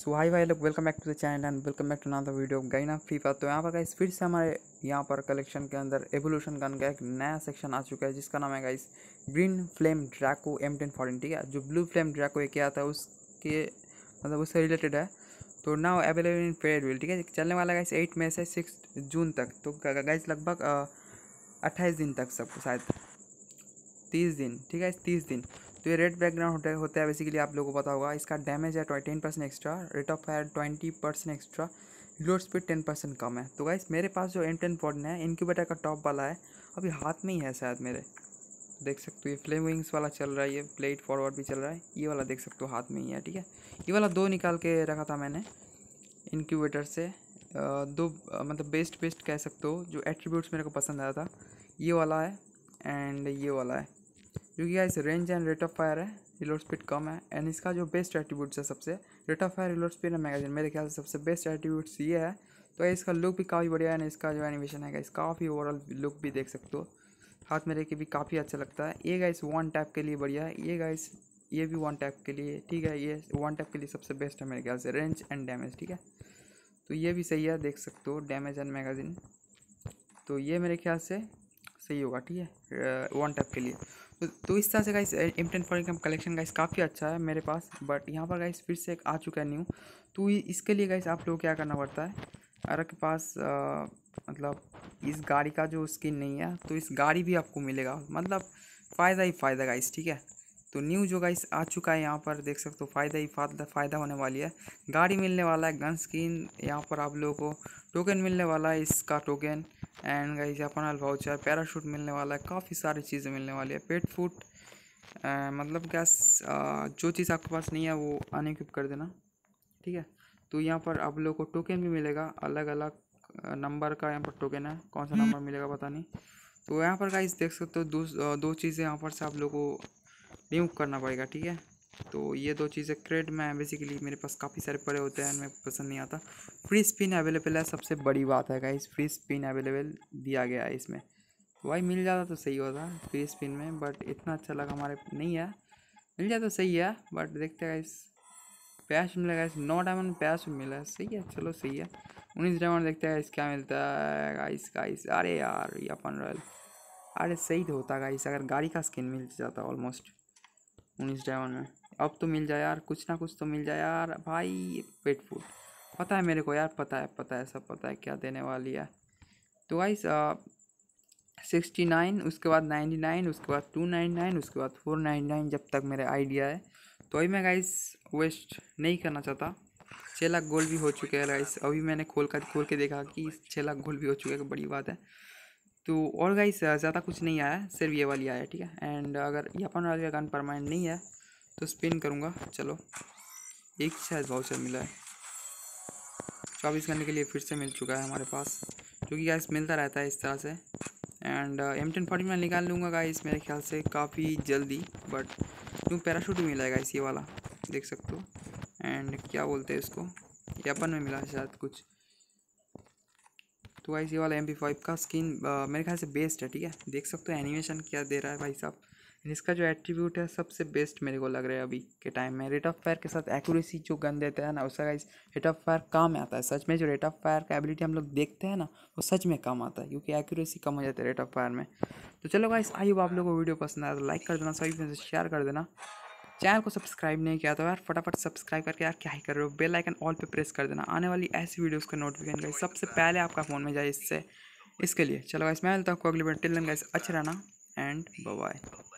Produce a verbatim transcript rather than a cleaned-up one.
सो hi भाई लोग, welcome back to the channel and welcome back to another video गाइना Free Fire. तो यहाँ पर गाइस फिर से हमारे यहाँ पर कलेक्शन के अंदर एवोल्यूशन गन का एक नया सेक्शन आ चुका है जिसका नाम है guys green flame Draco M ten fourteen. ठीक है, जो ब्लू फ्लेम ड्रैको एक आता है उसके मतलब उससे रिलेटेड है। तो नाउ अवेलेबल इन फेयरविल। ठीक है, चलने वाला गाइस एट मई से सिक्स जून तक। तो गाइस लगभग अट्ठाईस दिन तक सबको, शायद तीस दिन। ठीक है, तीस दिन। तो ये रेड बैकग्राउंड होता है होता है बेसिकली, आप लोगों को पता होगा। इसका डैमेज है ten percent extra, rate of fire twenty percent extra, reload speed ten percent कम है। तो गाइस मेरे पास जो एम टेन फोर्टीन है इनक्यूबेटर का टॉप वाला है, अभी हाथ में ही है शायद मेरे। देख सकते हो ये फ्लेम विंग्स वाला चल रहा है, ये प्लेट फॉरवर्ड भी चल रहा है, ये वाला देख सकते हो हाथ में ही है। ठीक है, ये वाला दो निकाल के रखा था मैंने इनक्यूबेटर से, दो मतलब बेस्ट बेस्ट कह सकते हो जो एट्रीब्यूट्स मेरे को पसंद आया था। ये वाला है एंड ये वाला है, जो कि guys range and rate of fire है, रिलोड स्पीड कम है। एंड इसका जो बेस्ट एट्रीब्यूट्स है सबसे, rate of fire, reload speed and magazine, मेरे ख्याल से सबसे बेस्ट एट्रीब्यूट्स ये है। तो इसका लुक भी काफ़ी बढ़िया है, इसका जो एनिमेशन है गाइस काफ़ी ओवरऑल लुक भी देख सकते हो, हाथ में रह के भी काफ़ी अच्छा लगता है। ये गाइस वन टैप के लिए बढ़िया है, ये गाइस ये भी वन टैप के लिए। ठीक है, ये वन टैप के लिए सबसे बेस्ट है मेरे ख्याल से, रेंज एंड डैमेज। ठीक है, तो ये भी सही है, देख सकते हो डैमेज एंड मैगजीन। तो ये मेरे ख्याल से सही होगा। ठीक है, वन टैप के लिए। तो, तो इस तरह से गाइस एम टेन फोर्टीन का कलेक्शन गाइस काफ़ी अच्छा है मेरे पास। बट यहाँ पर गाइस फिर से एक आ चुका है न्यू। तो इसके लिए गाइस आप लोग क्या करना पड़ता है, अगर आपके पास आ, मतलब इस गाड़ी का जो स्किन नहीं है तो इस गाड़ी भी आपको मिलेगा, मतलब फ़ायदा ही फ़ायदा गाइस। ठीक है, तो न्यू जो गाइस आ चुका है यहाँ पर देख सकते हो, फ़ायदा ही फ़ायदा फ़ायदा होने वाली है। गाड़ी मिलने वाला है, गन स्किन, यहाँ पर आप लोगों को टोकन मिलने वाला है, इसका टोकन एंड गाइस अपना वाउचर, पैराशूट मिलने वाला है, काफ़ी सारी चीज़ें मिलने वाली है, पेट फूड, मतलब गैस, जो चीज़ आपके पास नहीं है वो अनइक्विप कर देना। ठीक है, तो यहाँ पर आप लोगों को टोकन भी मिलेगा, अलग अलग नंबर का यहाँ पर टोकन है, कौन सा नंबर मिलेगा पता नहीं। तो यहाँ पर गाइस देख सकते हो दो दो चीज़ें यहाँ पर से आप लोगों को रिमूव करना पड़ेगा। ठीक है, तो ये दो चीज़ें क्रेड में बेसिकली मेरे पास काफ़ी सारे पड़े होते हैं, मेरे को पसंद नहीं आता। फ्री स्पिन अवेलेबल है, सबसे बड़ी बात है गाइस, फ्री स्पिन अवेलेबल दिया गया है इसमें। भाई मिल जाता तो सही होता फ्री स्पिन में, बट इतना अच्छा लगा हमारे नहीं है। मिल जाए तो सही है, बट देखते हैं गाइस। पैश मिलेगा गाइस, नौ डायमंड में पैश मिला है, सही है, चलो सही है। उन्नीस डायमंड देखते हैं गाइस क्या मिलता है गाइस। गाइस अरे यार ये अपन रॉयल, अरे सही तो होता गाइस अगर गाड़ी का स्किन मिल जाता ऑलमोस्ट उन्नीस डायमंड में। अब तो मिल जाए यार, कुछ ना कुछ तो मिल जाए यार भाई। पेट फूड पता है मेरे को यार, पता है पता है सब पता है क्या देने वाली है। तो गाइस सिक्सटी नाइन, उसके बाद नाइन्टी नाइन, उसके बाद टू नाइन्टी नाइन, उसके बाद फोर नाइन्टी नाइन, जब तक मेरे आइडिया है। तो अभी मैं गाइस वेस्ट नहीं करना चाहता। छः लाख गोल्ड भी हो चुके हैं गाइस, अभी मैंने खोल कर खोल के देखा कि छः लाख गोल्ड भी हो चुके हैं, बड़ी बात है। तो और गाइस ज़्यादा कुछ नहीं आया, सिर्फ ये वाली आया। ठीक है, एंड अगर ये अपन वाली गन परमानेंट नहीं है तो स्पिन करूँगा। चलो एक शायद वाउचर मिला है, चौबीस घंटे के लिए फिर से मिल चुका है हमारे पास, जो कि गाइस मिलता रहता है इस तरह से। एंड एम टेन फोर्टी में निकाल लूँगा गाइस मेरे ख्याल से काफ़ी जल्दी। बट क्यों पैराशूट भी मिला है गाइस, ये वाला देख सकते हो। एंड क्या बोलते हैं इसको, ये अपन में मिला है शायद कुछ। तो गाइस ये वाला एम पी फाइव का स्किन मेरे ख्याल से बेस्ट है। ठीक है, देख सकते हो एनिमेशन क्या दे रहा है भाई साहब। इसका जो एट्रीब्यूट है सबसे बेस्ट मेरे को लग रहा है अभी के टाइम में। रेट ऑफ फायर के साथ एक्यूरेसी जो गन देता है ना, उसका गाइस रेट ऑफ फायर काम आता है सच में। जो रेट ऑफ फायर का एबिलिटी हम लोग देखते हैं ना, वो सच में काम आता है, क्योंकि एक्यूरेसी कम हो जाती है रेट ऑफ फायर में। तो चलो गाइस, आई होप आप लोगों को वीडियो पसंद आया तो लाइक कर देना, सभी फ्रेंड्स से शेयर कर देना। चैनल को सब्सक्राइब नहीं किया तो यार फटाफट सब्सक्राइब करके यार क्या ही कर रहे हो, बेल आइकन ऑल पे प्रेस कर देना, आने वाली ऐसी वीडियोस का नोटिफिकेशन गाइस सबसे पहले आपका फ़ोन में जाए इससे इसके लिए। चलो गाइस मैं मिलता हूँ अगली बार, टिल देन गाइस अच्छे रहना एंड बाय बाय।